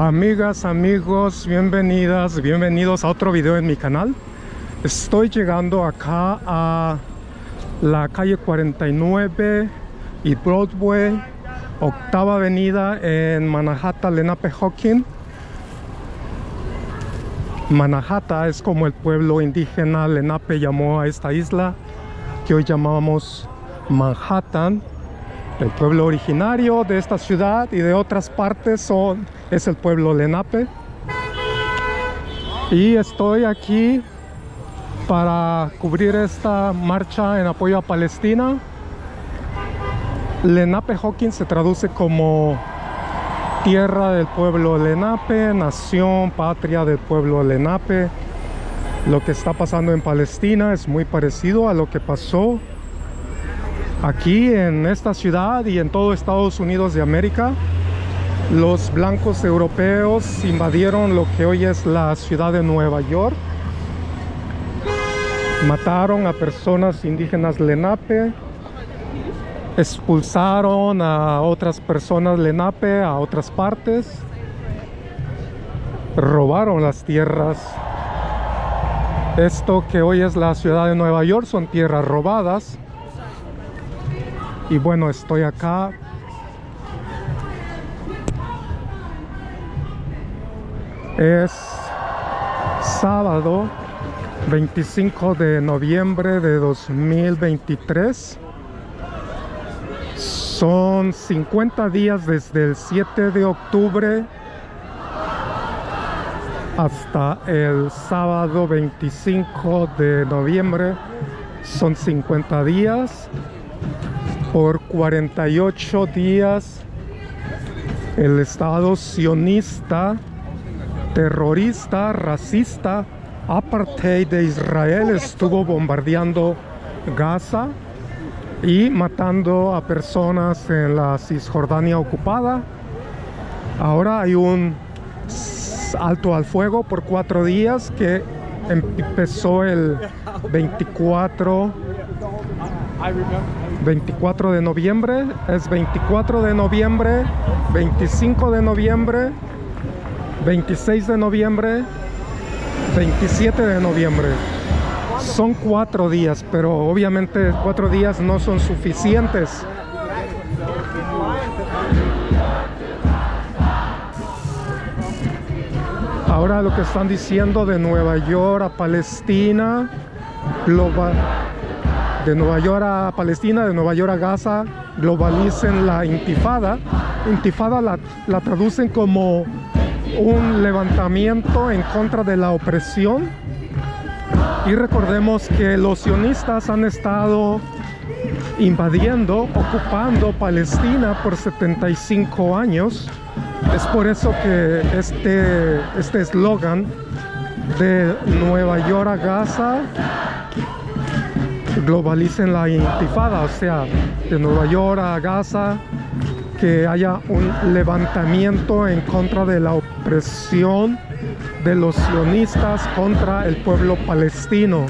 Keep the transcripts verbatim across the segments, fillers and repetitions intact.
Amigas, amigos, bienvenidas, bienvenidos a otro video en mi canal. Estoy llegando acá a la calle cuarenta y nueve y Broadway, octava avenida en Manhattan, Lenapehoking. Manhattan es como el pueblo indígena Lenape llamó a esta isla que hoy llamamos Manhattan. El pueblo originario de esta ciudad y de otras partes son, es el pueblo Lenape. Y estoy aquí para cubrir esta marcha en apoyo a Palestina. Lenapehoking se traduce como tierra del pueblo Lenape, nación, patria del pueblo Lenape. Lo que está pasando en Palestina es muy parecido a lo que pasó aquí en esta ciudad y en todo Estados Unidos de América. Los blancos europeos invadieron lo que hoy es la ciudad de Nueva York. Mataron a personas indígenas Lenape. Expulsaron a otras personas Lenape a otras partes. Robaron las tierras. Esto que hoy es la ciudad de Nueva York son tierras robadas. Y bueno, estoy acá es sábado veinticinco de noviembre de dos mil veintitrés. Son cincuenta días desde el siete de octubre hasta el sábado veinticinco de noviembre. Son cincuenta días. Por cuarenta y ocho días el Estado sionista, terrorista, racista, apartheid de Israel estuvo bombardeando Gaza y matando a personas en la Cisjordania ocupada. Ahora hay un alto al fuego por cuatro días que empezó el veinticuatro de noviembre. Es veinticuatro de noviembre, veinticinco de noviembre, veintiséis de noviembre, veintisiete de noviembre. Son cuatro días, pero obviamente cuatro días no son suficientes. Ahora lo que están diciendo de Nueva York a Palestina, global, de Nueva York a Palestina, de Nueva York a Gaza, globalicen la intifada. Intifada la, la traducen como un levantamiento en contra de la opresión. Y recordemos que los sionistas han estado invadiendo, ocupando Palestina por setenta y cinco años. Es por eso que este este eslogan de Nueva York a Gaza, globalicen la intifada, o sea, de Nueva York a Gaza, que haya un levantamiento en contra de la opresión de los sionistas contra el pueblo palestino.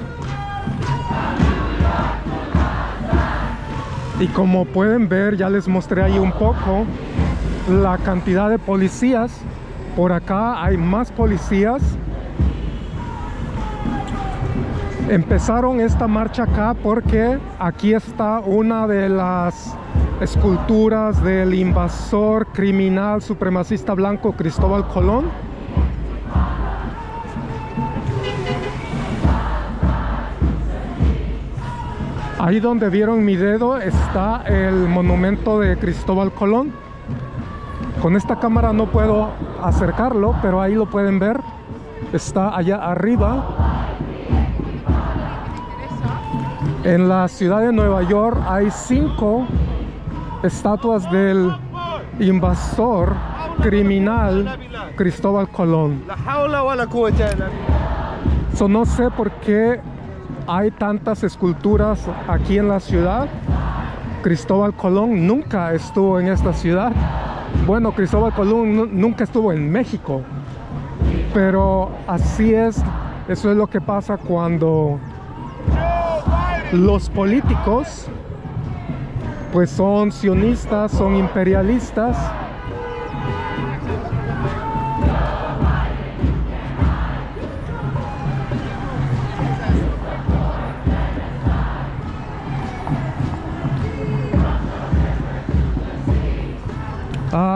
Y como pueden ver, ya les mostré ahí un poco la cantidad de policías. Por acá hay más policías. Empezaron esta marcha acá porque aquí está una de las esculturas del invasor criminal supremacista blanco Cristóbal Colón. Ahí donde vieron mi dedo está el monumento de Cristóbal Colón. Con esta cámara no puedo acercarlo, pero ahí lo pueden ver. Está allá arriba. En la ciudad de Nueva York hay cinco estatuas del invasor criminal Cristóbal Colón. So, no sé por qué hay tantas esculturas aquí en la ciudad. Cristóbal Colón nunca estuvo en esta ciudad. Bueno, Cristóbal Colón nunca estuvo en México. Pero así es, eso es lo que pasa cuando los políticos pues son sionistas, son imperialistas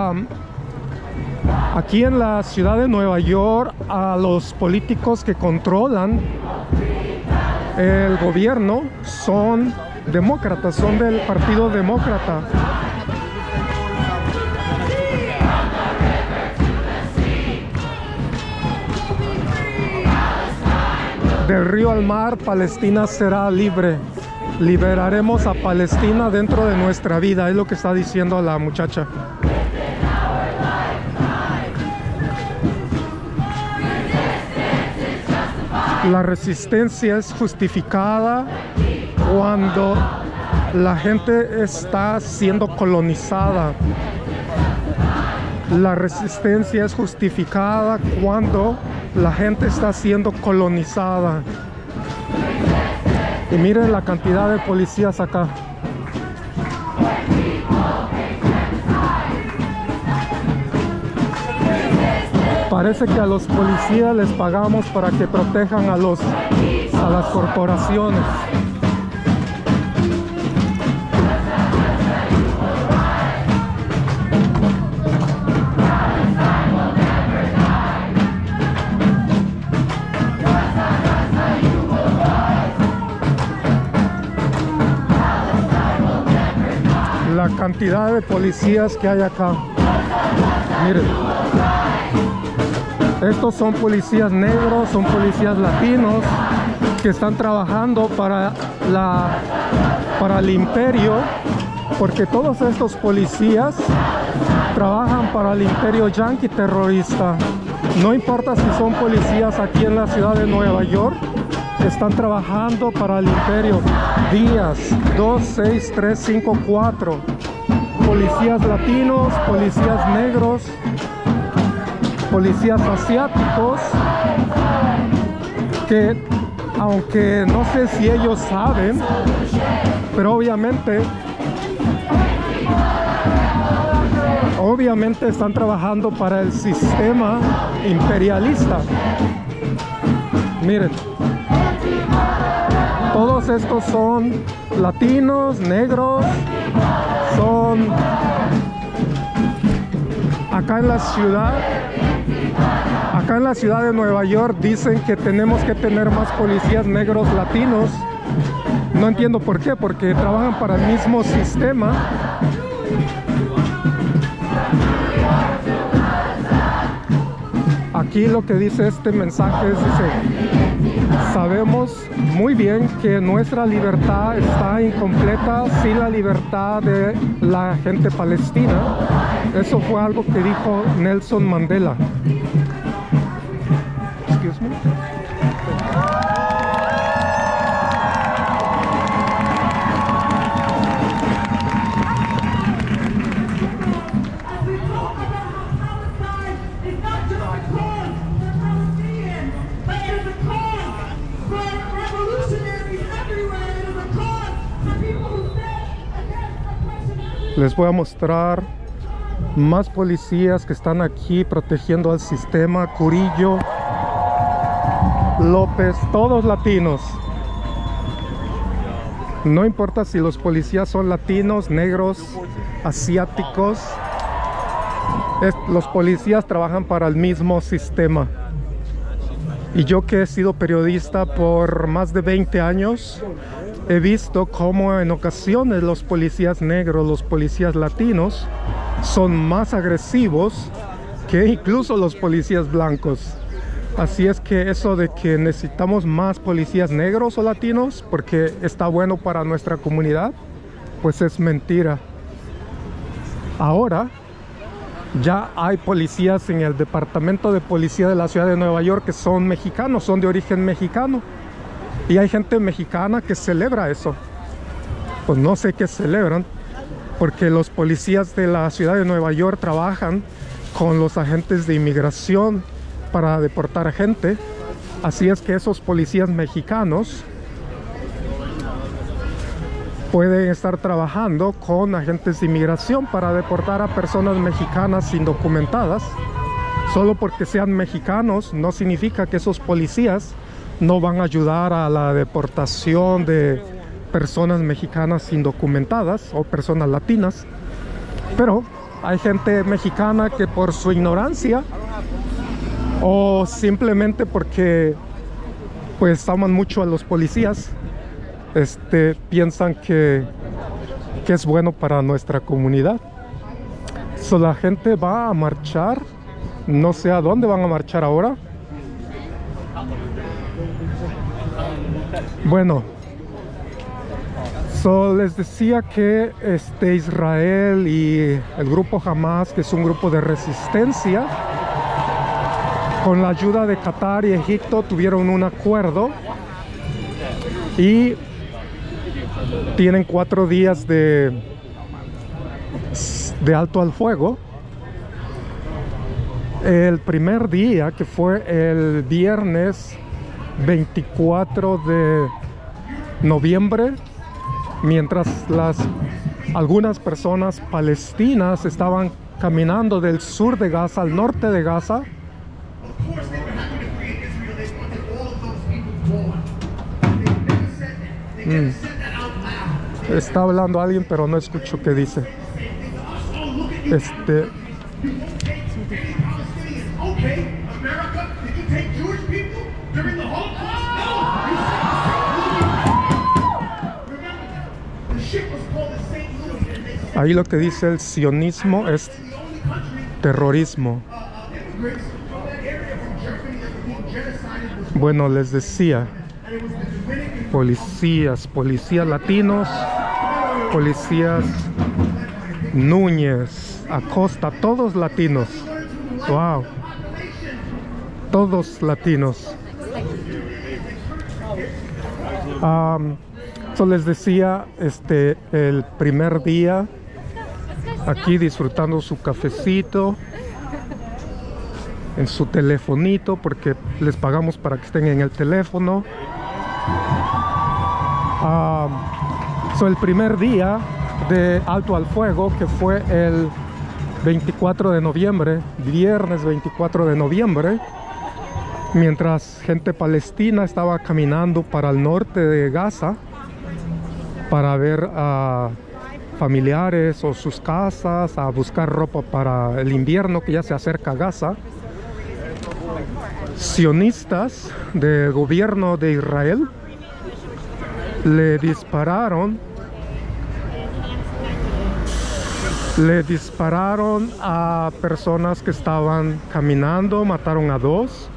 um, aquí en la ciudad de Nueva York, a los políticos que controlan el gobierno son demócratas, son del Partido Demócrata. Del río al mar, Palestina será libre. Liberaremos a Palestina dentro de nuestra vida, es lo que está diciendo la muchacha. La resistencia es justificada cuando la gente está siendo colonizada. La resistencia es justificada cuando la gente está siendo colonizada. Y miren la cantidad de policías acá. Parece que a los policías les pagamos para que protejan a los a las corporaciones. La cantidad de policías que hay acá. Miren. Estos son policías negros, son policías latinos que están trabajando para, la, para el imperio, porque todos estos policías trabajan para el imperio yanqui terrorista. No importa si son policías aquí en la ciudad de Nueva York, están trabajando para el imperio. Díaz, dos, seis, tres, cinco, cuatro. Policías latinos, policías negros, policías asiáticos, que aunque no sé si ellos saben, pero obviamente obviamente están trabajando para el sistema imperialista. Miren, todos estos son latinos, negros, son acá en la ciudad. Acá en la ciudad de Nueva York dicen que tenemos que tener más policías negros latinos. No entiendo por qué, porque trabajan para el mismo sistema. Aquí lo que dice este mensaje es, dice, sabemos muy bien que nuestra libertad está incompleta sin la libertad de la gente palestina. Eso fue algo que dijo Nelson Mandela. Excuse me. Les voy a mostrar más policías que están aquí protegiendo al sistema. Curillo, López, todos latinos. No importa si los policías son latinos, negros, asiáticos, es, los policías trabajan para el mismo sistema. Y yo, que he sido periodista por más de veinte años, he visto cómo en ocasiones los policías negros, los policías latinos son más agresivos que incluso los policías blancos. Así es que eso de que necesitamos más policías negros o latinos porque está bueno para nuestra comunidad, pues es mentira. Ahora ya hay policías en el departamento de policía de la ciudad de Nueva York que son mexicanos, son de origen mexicano. Y hay gente mexicana que celebra eso. Pues no sé qué celebran, porque los policías de la ciudad de Nueva York trabajan con los agentes de inmigración para deportar gente. Así es que esos policías mexicanos pueden estar trabajando con agentes de inmigración para deportar a personas mexicanas indocumentadas. Solo porque sean mexicanos no significa que esos policías no van a ayudar a la deportación de personas mexicanas indocumentadas o personas latinas. Pero hay gente mexicana que por su ignorancia o simplemente porque pues aman mucho a los policías, este, piensan que, que es bueno para nuestra comunidad. So, la gente va a marchar, no sé a dónde van a marchar ahora. Bueno, so, les decía que este, Israel y el grupo Hamas, que es un grupo de resistencia, con la ayuda de Qatar y Egipto tuvieron un acuerdo y tienen cuatro días de, de alto al fuego. El primer día, que fue el viernes veinticuatro de noviembre, mientras las, algunas personas palestinas estaban caminando del sur de Gaza al norte de Gaza, Mm. Está hablando alguien, pero no escucho qué dice. Este. Ahí lo que dice el sionismo es terrorismo. Bueno, les decía, policías, policías latinos, policías Núñez, Acosta, todos latinos. Wow, todos latinos. Um, so les decía, este, el primer día aquí disfrutando su cafecito en su telefonito, porque les pagamos para que estén en el teléfono. Um, so el primer día de alto al fuego, que fue el veinticuatro de noviembre, viernes veinticuatro de noviembre, mientras gente palestina estaba caminando para el norte de Gaza para ver a familiares o sus casas, a buscar ropa para el invierno que ya se acerca a Gaza. Sionistas del gobierno de Israel le dispararon le dispararon a personas que estaban caminando, mataron a dos.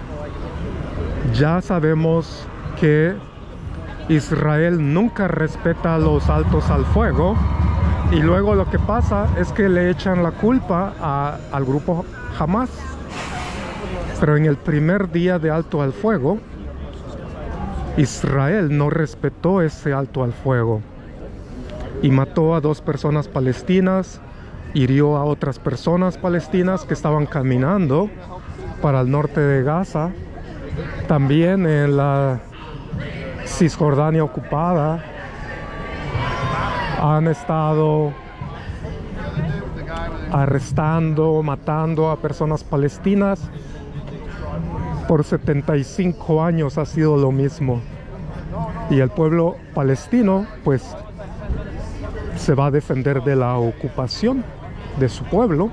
Ya sabemos que Israel nunca respeta los altos al fuego, y luego lo que pasa es que le echan la culpa a, al grupo Hamas. Pero en el primer día de alto al fuego, Israel no respetó ese alto al fuego y mató a dos personas palestinas, hirió a otras personas palestinas que estaban caminando para el norte de Gaza. También en la Cisjordania ocupada han estado arrestando, matando a personas palestinas. Por setenta y cinco años ha sido lo mismo. Y el pueblo palestino pues se va a defender de la ocupación de su pueblo.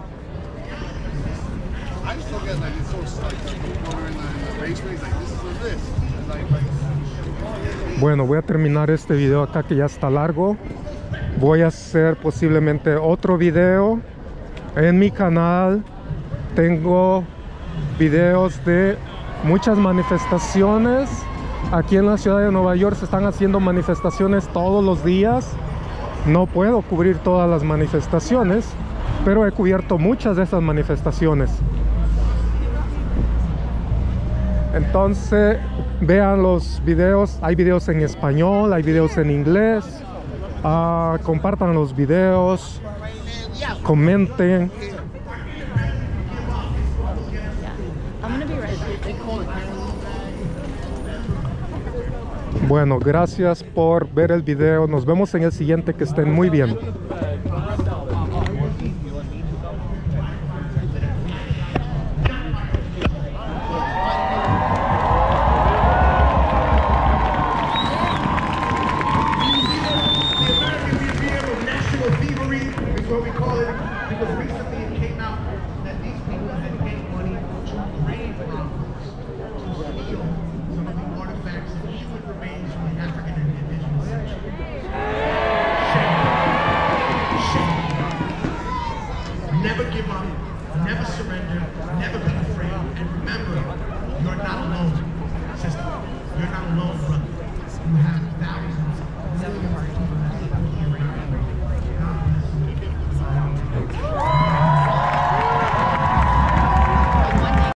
Bueno, voy a terminar este video acá, que ya está largo. Voy a hacer posiblemente otro video en mi canal. Tengo videos de muchas manifestaciones. Aquí en la ciudad de Nueva York se están haciendo manifestaciones todos los días. No puedo cubrir todas las manifestaciones, pero he cubierto muchas de esas manifestaciones. Entonces vean los videos. Hay videos en español, hay videos en inglés. Uh, compartan los videos, comenten. Bueno, gracias por ver el video. Nos vemos en el siguiente. Que estén muy bien. What we call it, because we Never give up, never surrender, never be afraid, and remember, you're not alone, sister. You're not alone, brother.